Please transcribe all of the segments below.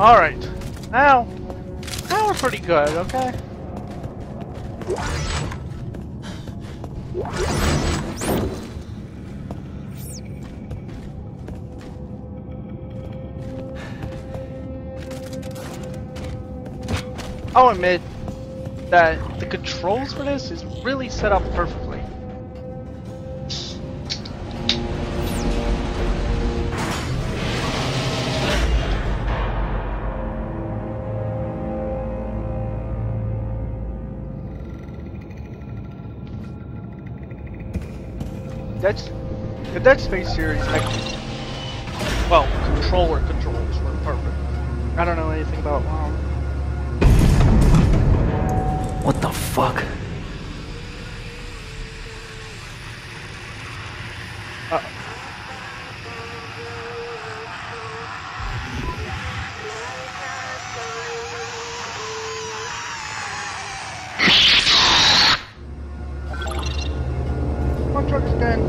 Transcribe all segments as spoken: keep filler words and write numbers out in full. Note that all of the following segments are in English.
Alright. Now, now we're pretty good, okay? I'll admit that the controls for this is really set up perfectly. That's the Dead Space series. Actually, well, controller controls were perfect. I don't know anything about um. What the fuck? Uh One truck again.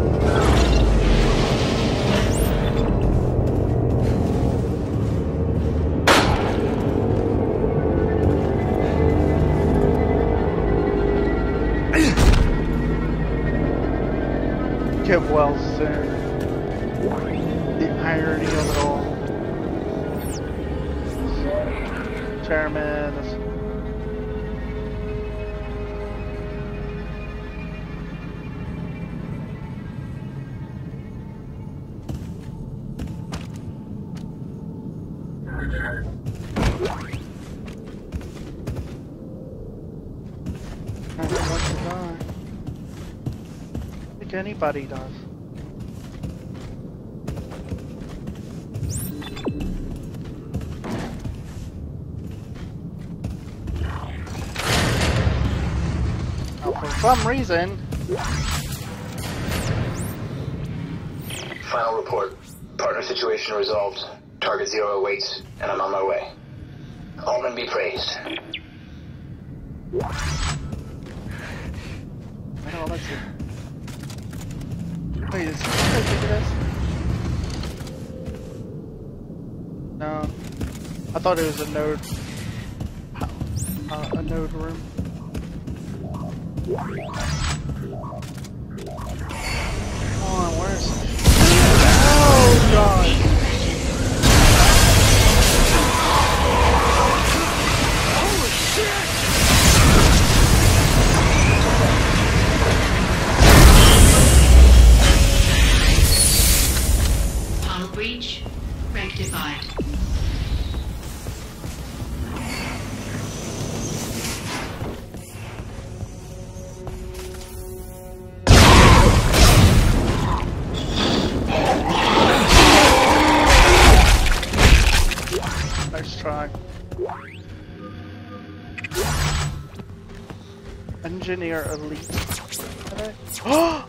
Get well soon. The irony of it all. Chairman. I don't want to die. I think anybody does. For some reason. Final report. Partner situation resolved. Target zero awaits, and I'm on my way. All men be praised. Oh, let's see. Wait, is this what I think it is? No. I thought it was a node. Uh, a node room. Come on, where's... Oh, God! Breach rectified. Nice try. Engineer elite. Oh!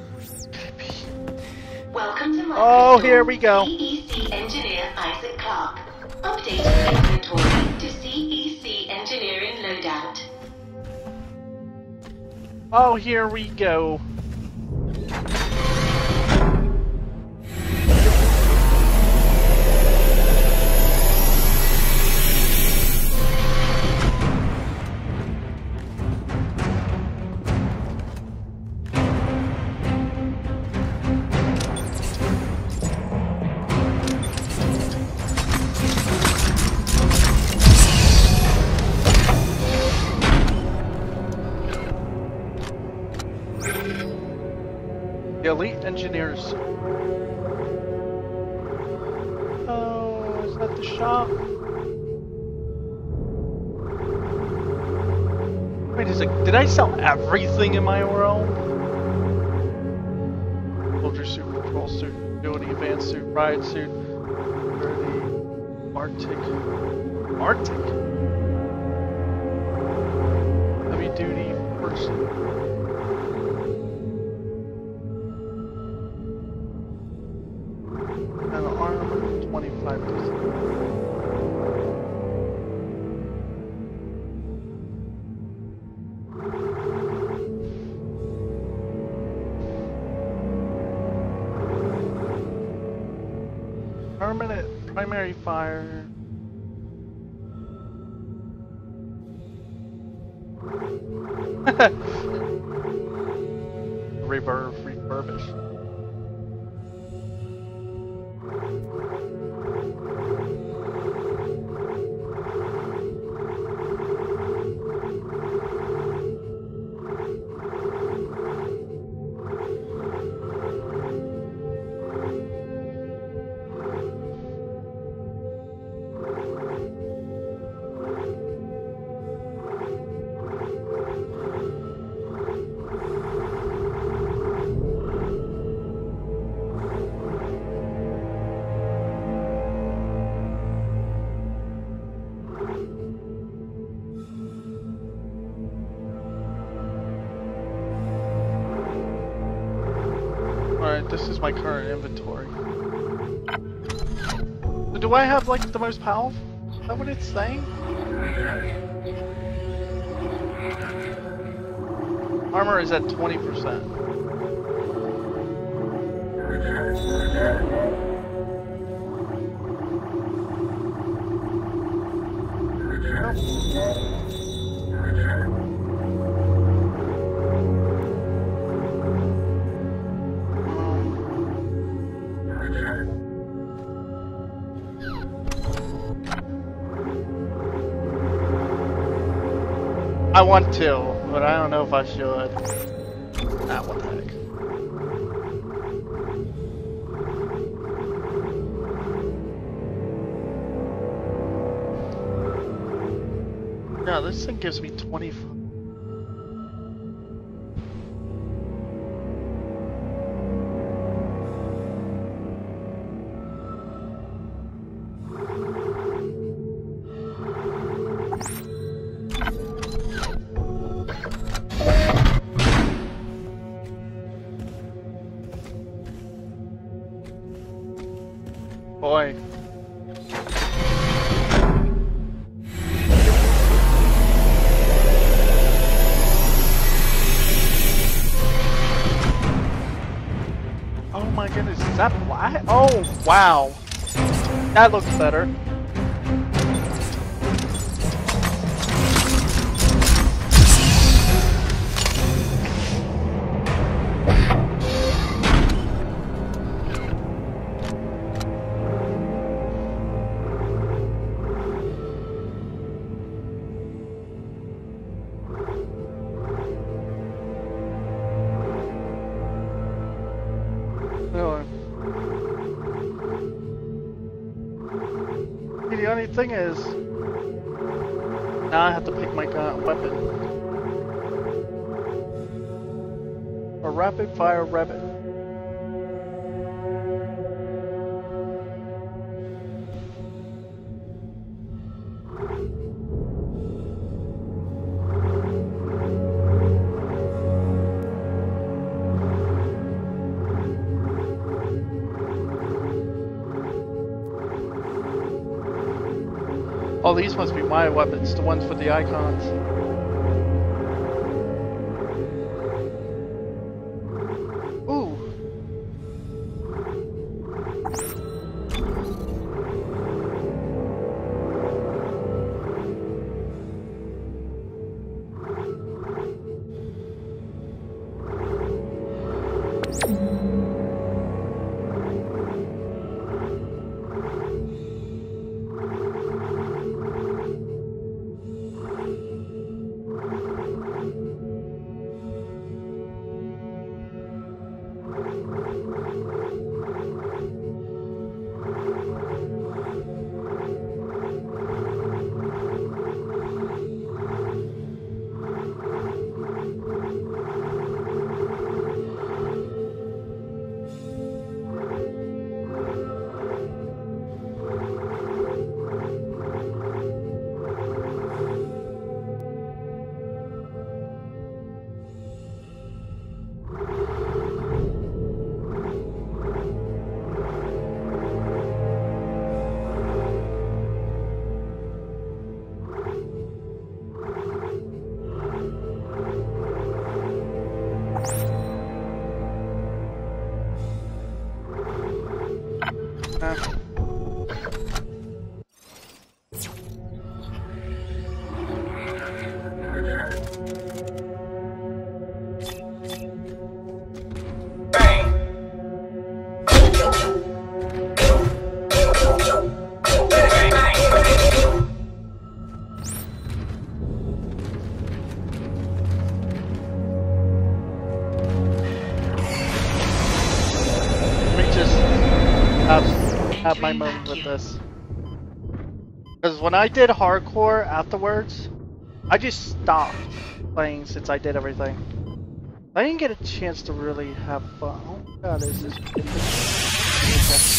Welcome to my Oh, here we go. C E C engineer Issac Clark. Updating inventory to C E C engineering loadout. Oh, here we go. The elite engineers. Oh, is that the shop? Wait a sec, did I sell everything in my world? Soldier suit, control suit, ability, advanced suit, riot suit, the Arctic. Arctic? Heavy duty person. And armor, twenty-five percent. Permanent primary fire. Reverb, refurbish. Alright, this is my current inventory. Do I have like the most powerful? Is that what it's saying? Armor is at twenty percent. I want to, but I don't know if I should. Ah, what the heck. Yeah, this thing gives me twenty. Boy. Oh my goodness, is that black? Oh, wow. That looks better. The only thing is, now I have to pick my gun weapon. A rapid fire rabbit. Oh, these must be my weapons, the ones with the icons. Ooh. my moment with this. Because when I did hardcore afterwards, I just stopped playing since I did everything. I didn't get a chance to really have fun. Oh my god, is this ridiculous?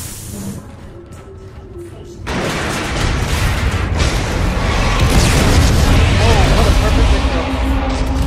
Oh, what a perfect intro.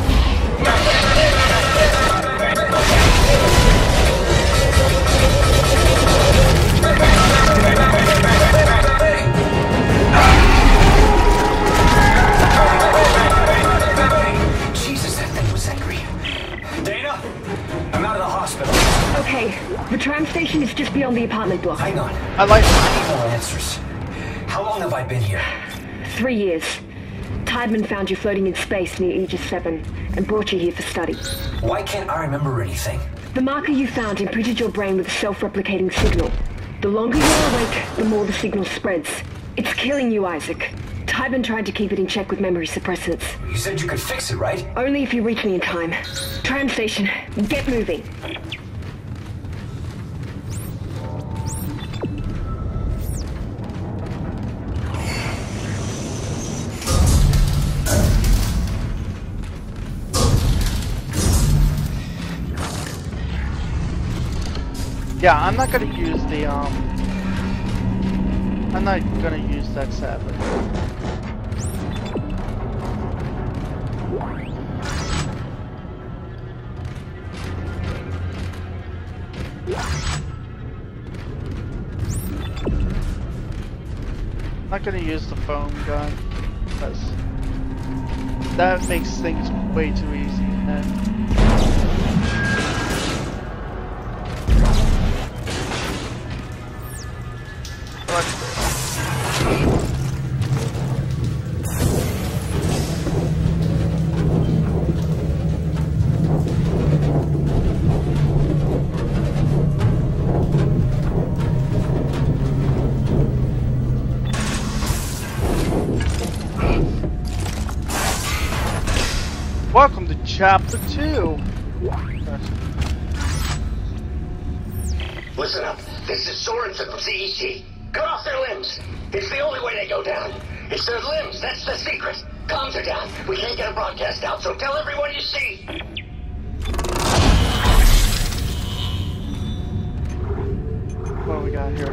Jesus, that thing was angry. Dana, I'm out of the hospital. Okay, the tram station is just beyond the apartment block. Hang on. I like I need more answers. How long have I been here? Three years. Tideman found you floating in space near Aegis seven and brought you here for study. Why can't I remember anything? The marker you found imprinted your brain with a self-replicating signal. The longer you're awake, the more the signal spreads. It's killing you, Isaac. Tideman tried to keep it in check with memory suppressants. You said you could fix it, right? Only if you reach me in time. Tram station, get moving. Yeah, I'm not gonna use the, um... I'm not gonna use that sadly. I'm not gonna use the foam gun, because that makes things way too easy, and welcome to chapter two. Listen up. This is Sorensen from C E C. Cut off their limbs. It's the only way they go down. It's their limbs. That's the secret. Comms are down. We can't get a broadcast out, so tell everyone you see. What do we got here?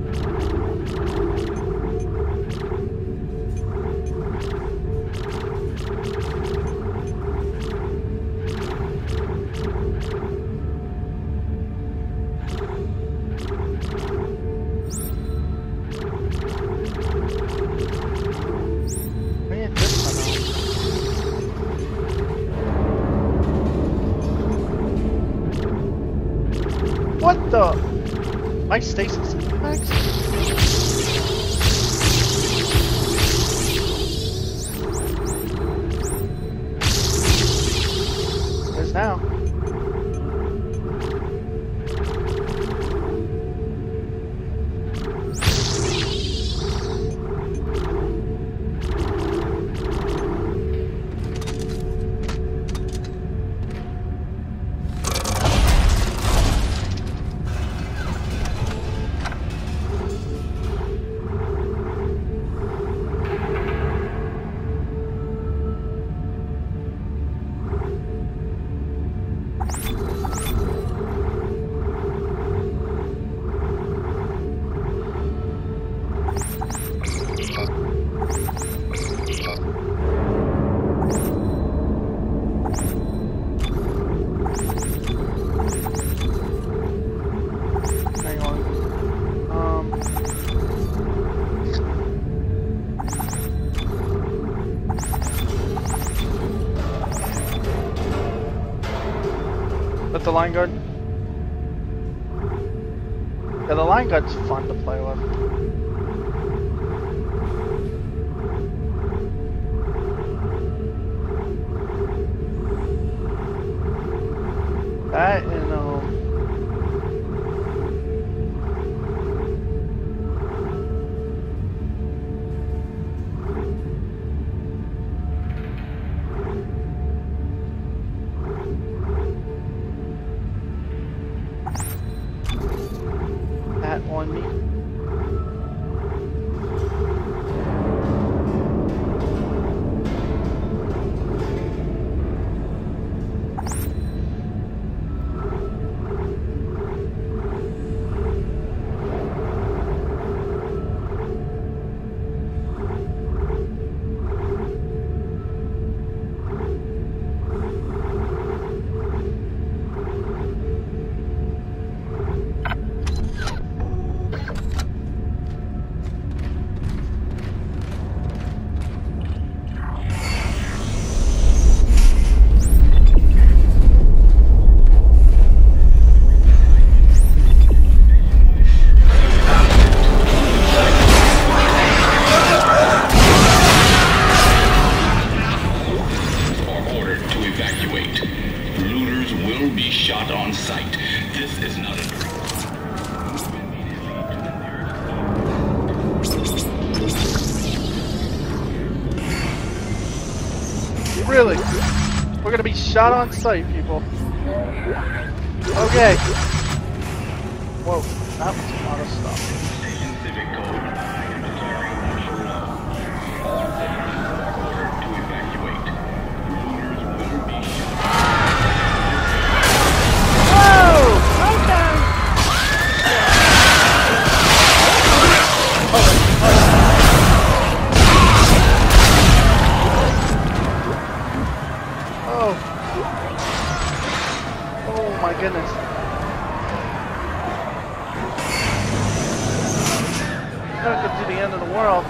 What the? My stasis max? There's now. With the line guard? Yeah, the line guard's fun to play with. That and um that on me. Really? We're gonna be shot on sight, people. Okay. Whoa, that was a lot of stuff. Goodness. Not get to the end of the world.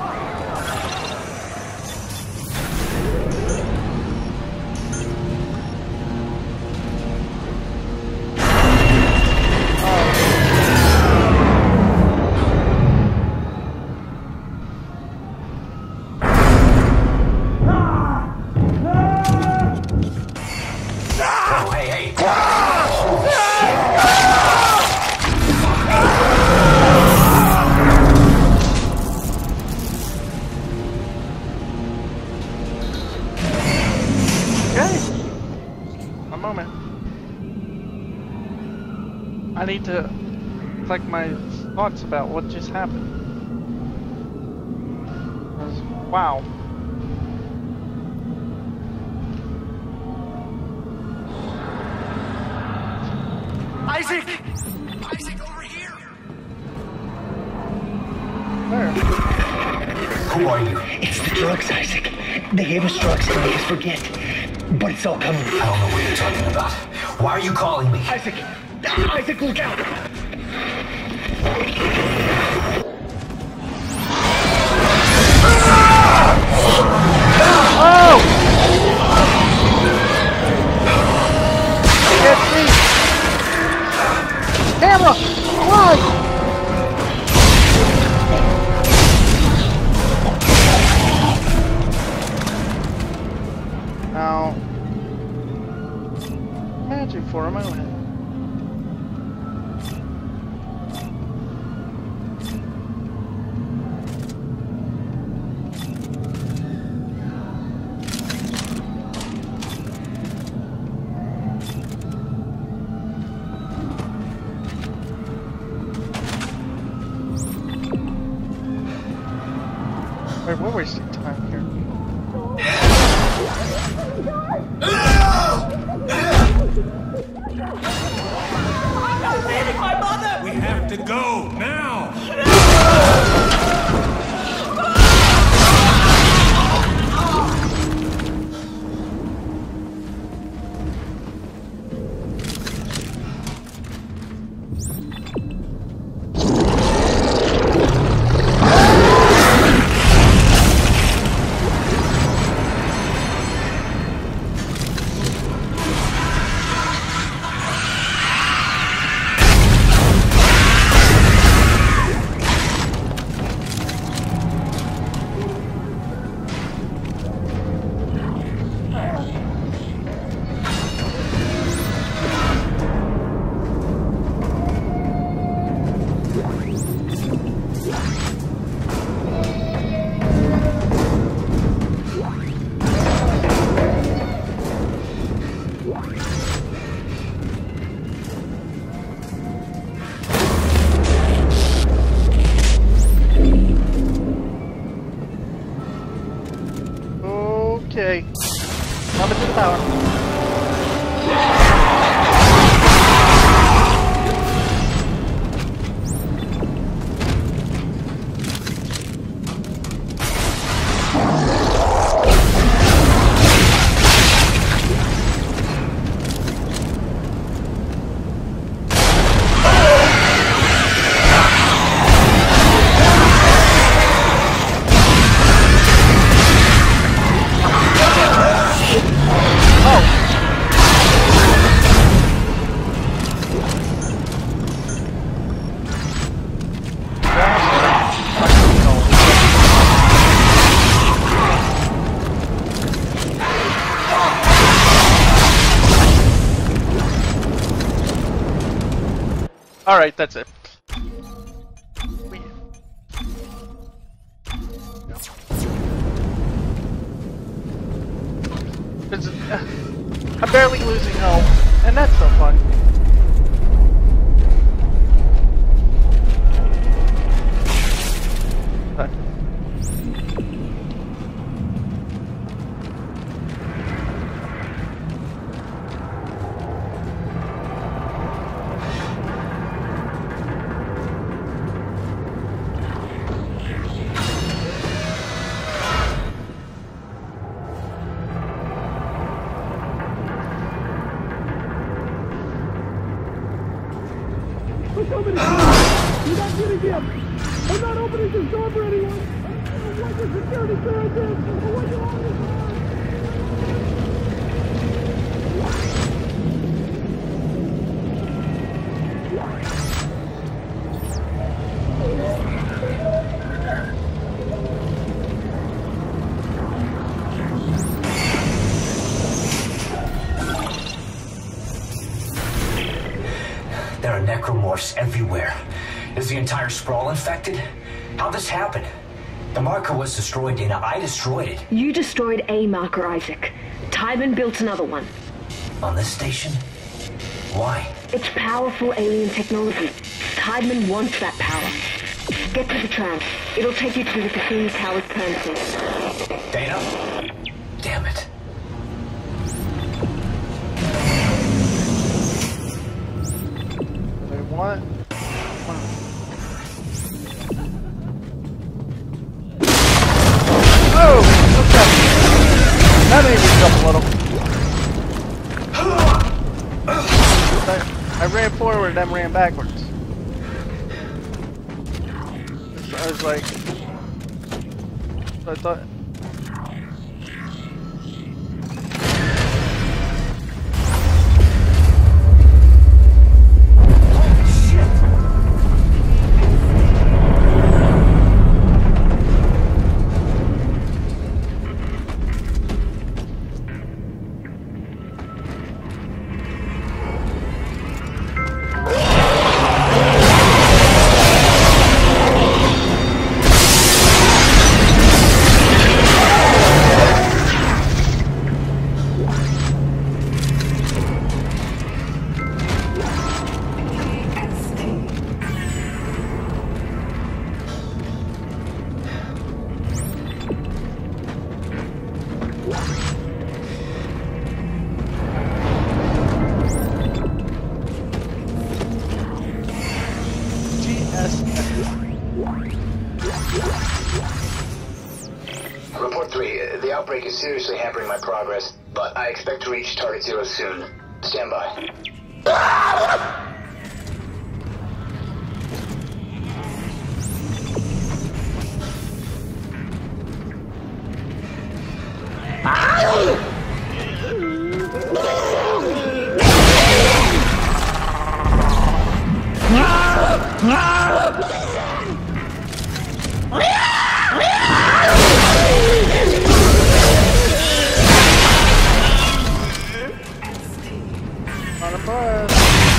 I need to collect my thoughts about what just happened. Wow. Isaac! Isaac, over here! Where? Who are you? It's the drugs, Isaac. They gave us drugs to make us forget. But it's all coming. I don't know what you're talking about. Why are you calling me? Isaac! Isaac, look out! Oh! Get me! Camera! Run! Now, imagine for a moment. Wait, we're wasting time here. We have to go now! Okay. Coming to the tower. Alright, that's it. We... Because I'm barely losing health, and that's so fun. Okay. There are Necromorphs everywhere. Is the entire sprawl infected? How'd this happen? The marker was destroyed, Dana. I destroyed it. You destroyed a marker, Isaac. Tybin built another one. On this station? Why? It's powerful alien technology. Tybin wants that power. Get to the tram. It'll take you to the Cassini Tower's premises. Dana? Damn it. Wait, what? Oh! Okay. That made me jump a little. I ran forward, then ran backwards. I was like, I thought. Report three, uh, the outbreak is seriously hampering my progress, but I expect to reach target zero soon. Stand by. On a bus.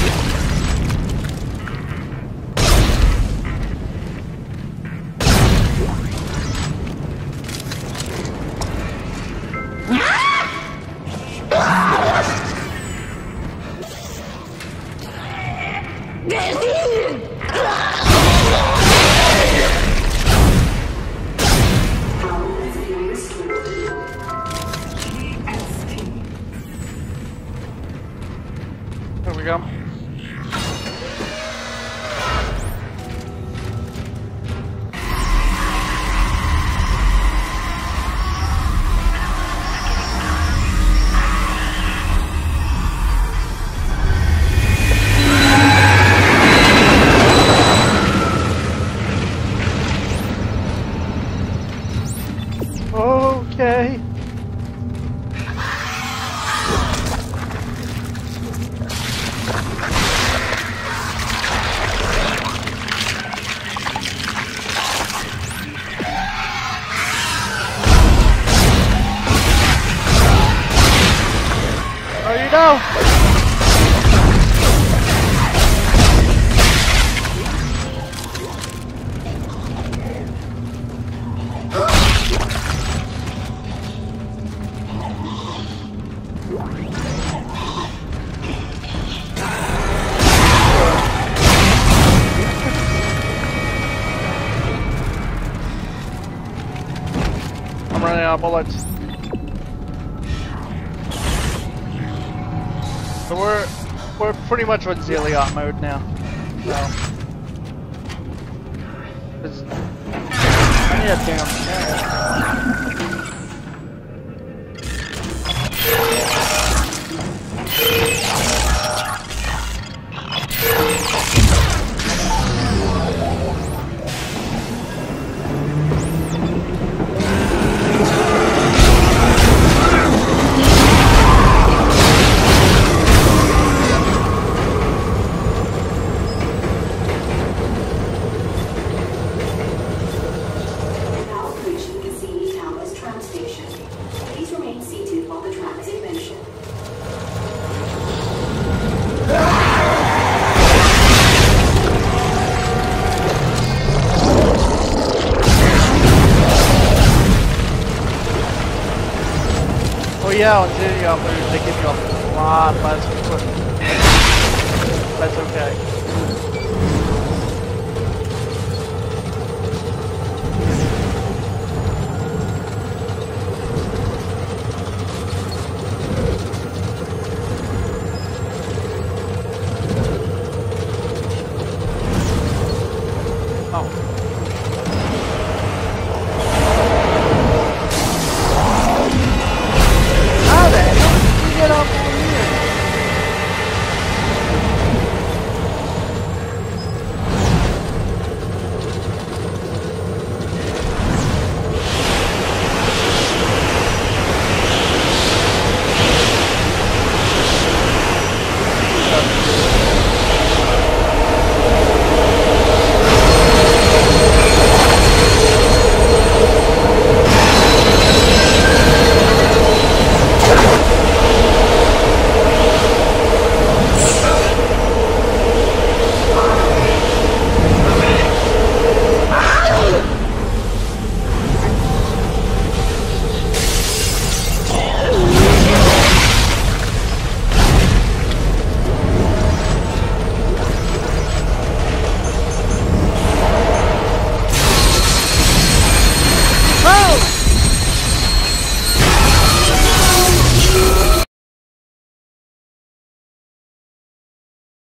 There we go. Okay. Oh, you know. I'm running out of bullets. So we're we're pretty much on Zeliot mode now. So it's, I need a damn camera. Yeah, on Zeliot, they give you a lot less equipment. That's okay.